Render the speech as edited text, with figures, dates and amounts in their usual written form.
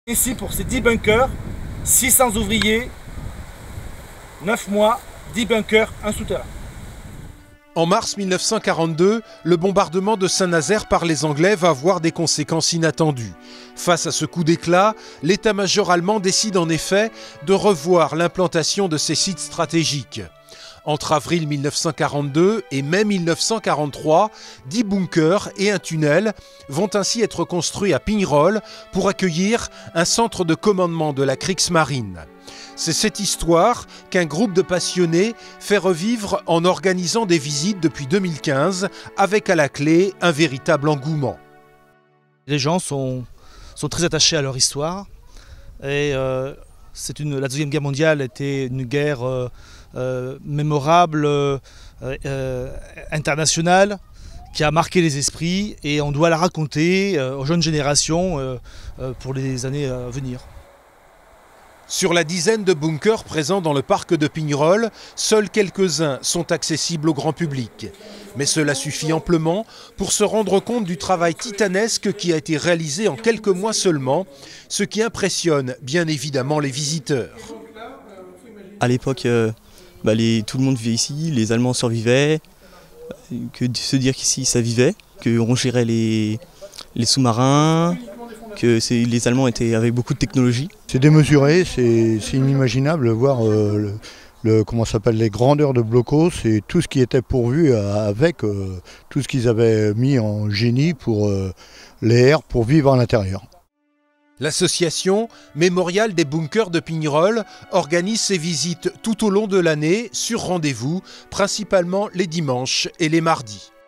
Ici, pour ces 10 bunkers, 600 ouvriers, 9 mois, 10 bunkers, un souterrain. En mars 1942, le bombardement de Saint-Nazaire par les Anglais va avoir des conséquences inattendues. Face à ce coup d'éclat, l'état-major allemand décide en effet de revoir l'implantation de ces sites stratégiques. Entre avril 1942 et mai 1943, 10 bunkers et un tunnel vont ainsi être construits à Pignerol pour accueillir un centre de commandement de la Kriegsmarine. C'est cette histoire qu'un groupe de passionnés fait revivre en organisant des visites depuis 2015, avec à la clé un véritable engouement. Les gens sont très attachés à leur histoire et la Deuxième Guerre mondiale était une guerre mémorable, internationale, qui a marqué les esprits et on doit la raconter aux jeunes générations pour les années à venir. Sur la dizaine de bunkers présents dans le parc de Pignerol, seuls quelques-uns sont accessibles au grand public. Mais cela suffit amplement pour se rendre compte du travail titanesque qui a été réalisé en quelques mois seulement, ce qui impressionne bien évidemment les visiteurs. À l'époque, tout le monde vivait ici, les Allemands survivaient, que de se dire qu'ici ça vivait, qu'on gérait les sous-marins, que les Allemands avaient beaucoup de technologie. C'est démesuré, c'est inimaginable de voir les grandeurs de Blockhaus et tout ce qui était pourvu avec tout ce qu'ils avaient mis en génie pour l'air, pour vivre à l'intérieur. L'association Mémorial des bunkers de Pignerol organise ses visites tout au long de l'année sur rendez-vous, principalement les dimanches et les mardis.